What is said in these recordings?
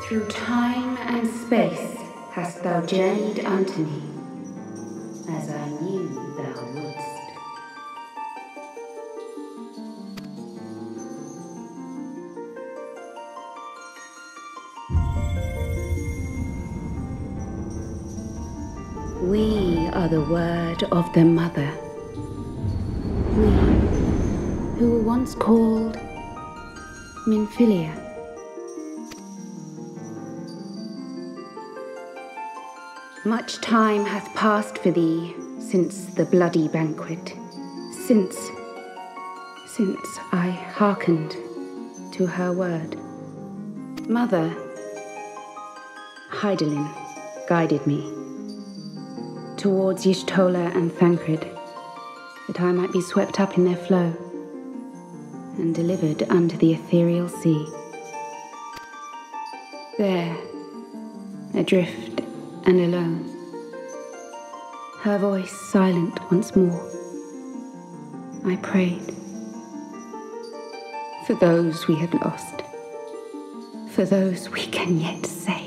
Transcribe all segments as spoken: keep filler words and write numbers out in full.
Through time and space hast thou journeyed unto me, as I knew thou wouldst. We are the word of the mother. We, who were once called Minfilia. Much time hath passed for thee since the bloody banquet, since, since I hearkened to her word. Mother, Hydaelyn guided me towards Y'shtola and Thancred, that I might be swept up in their flow and delivered unto the ethereal sea. There, adrift and alone, her voice silent once more, I prayed for those we had lost, for those we can yet save.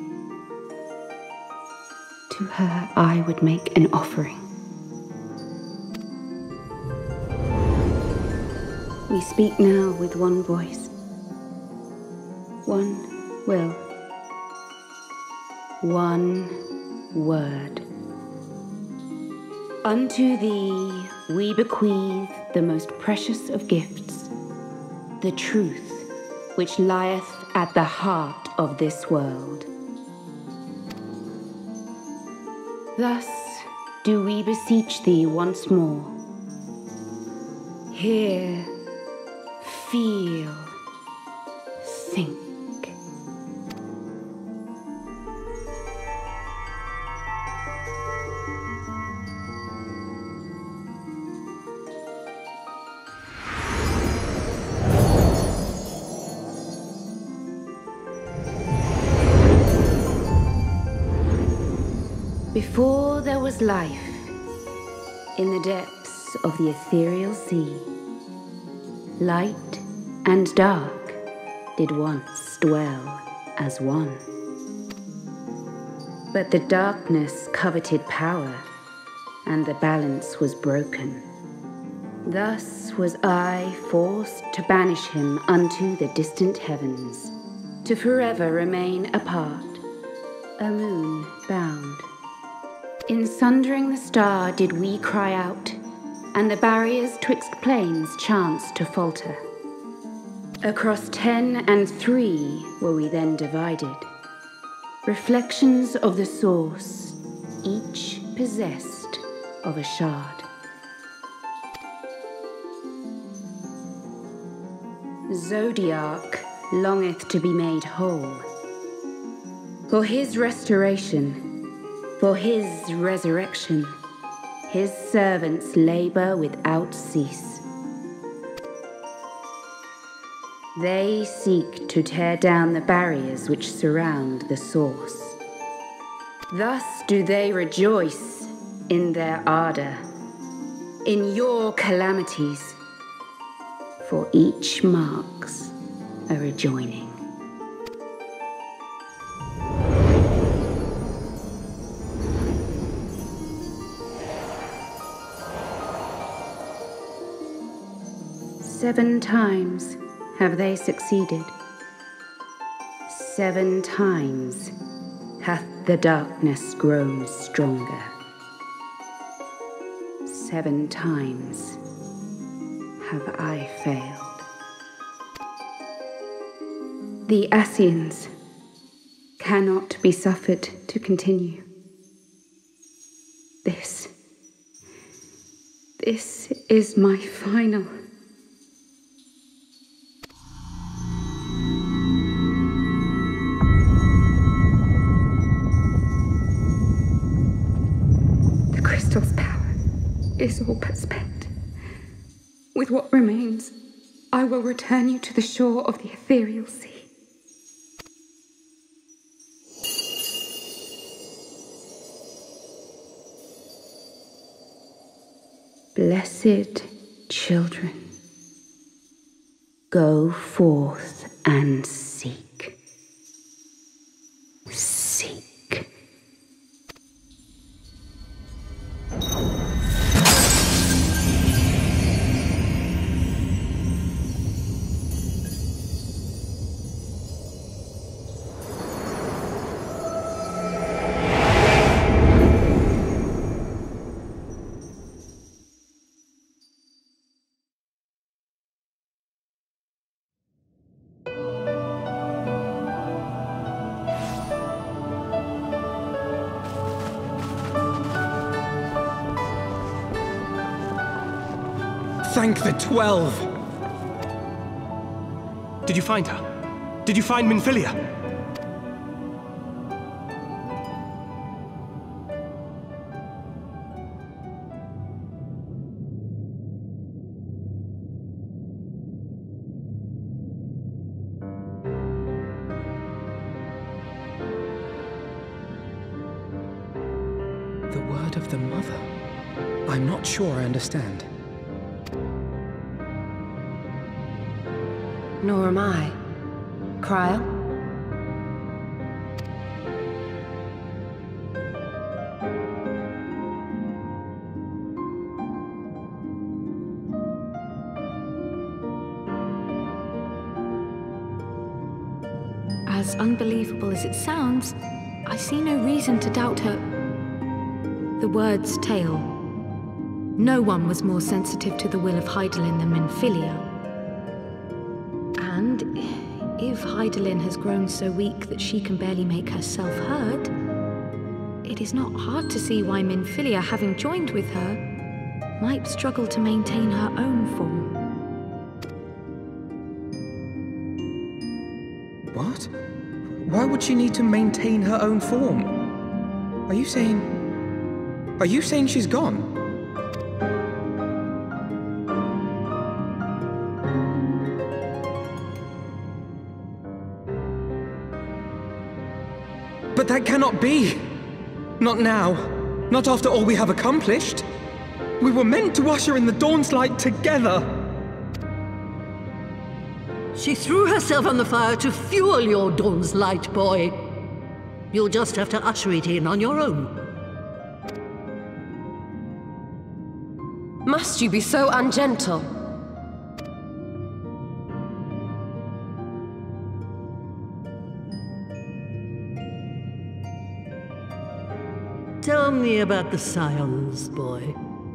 To her I would make an offering. We speak now with one voice, one will, one word. Unto thee we bequeath the most precious of gifts, the truth which lieth at the heart of this world. Thus do we beseech thee once more. Hear, feel, think. Before there was life, in the depths of the ethereal sea, light and dark did once dwell as one. But the darkness coveted power, and the balance was broken. Thus was I forced to banish him unto the distant heavens, to forever remain apart, a moon bound. In sundering the star did we cry out, and the barriers twixt planes chanced to falter. Across ten and three were we then divided, reflections of the source, each possessed of a shard. Zodiac longeth to be made whole. For his restoration, for his resurrection, his servants labor without cease. They seek to tear down the barriers which surround the source. Thus do they rejoice in their ardor, in your calamities, for each marks a rejoining. Seven times have they succeeded. Seven times hath the darkness grown stronger. Seven times have I failed. The Ascians cannot be suffered to continue. This, this is my final. Crystal's power is all but spent. With what remains, I will return you to the shore of the ethereal sea. Blessed children, go forth and seek. Thank the Twelve! Did you find her? Did you find Minfilia? The word of the Mother? I'm not sure I understand. Nor am I. Cryer? As unbelievable as it sounds, I see no reason to doubt her. The word's tale. No one was more sensitive to the will of Hydaelyn than Minfilia. And if Hydaelyn has grown so weak that she can barely make herself heard, it is not hard to see why Minfilia, having joined with her, might struggle to maintain her own form. What? Why would she need to maintain her own form? Are you saying... Are you saying she's gone? But that cannot be! Not now. Not after all we have accomplished. We were meant to usher in the dawn's light together. She threw herself on the fire to fuel your dawn's light, boy. You'll just have to usher it in on your own. Must you be so ungentle? Tell me about the Scions, boy.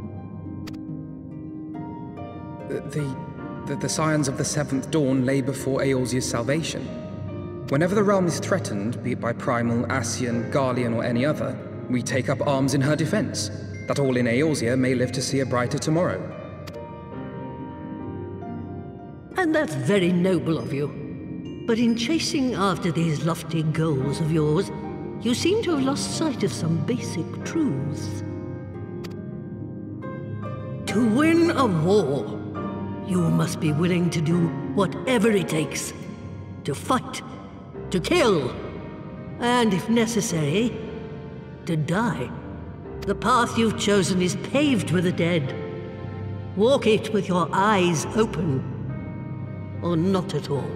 The... the... The, the Scions of the Seventh Dawn lay before Eorzea's salvation. Whenever the realm is threatened, be it by Primal, Ascian, Garlean, or any other, we take up arms in her defense, that all in Eorzea may live to see a brighter tomorrow. And that's very noble of you. But in chasing after these lofty goals of yours, you seem to have lost sight of some basic truths. To win a war, you must be willing to do whatever it takes. To fight, to kill, and if necessary, to die. The path you've chosen is paved with the dead. Walk it with your eyes open, or not at all.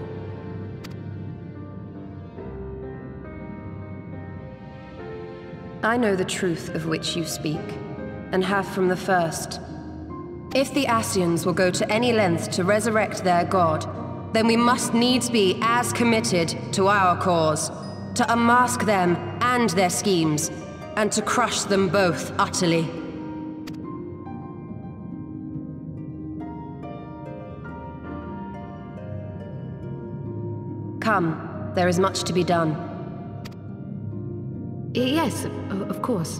I know the truth of which you speak, and have from the first. If the Ascians will go to any length to resurrect their god, then we must needs be as committed to our cause, to unmask them and their schemes, and to crush them both utterly. Come, there is much to be done. Yes, of course.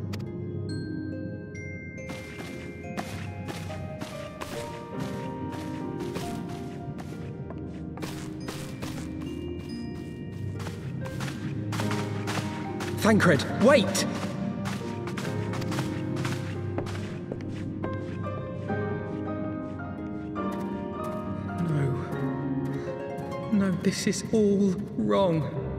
Thancred, wait! No. No, this is all wrong.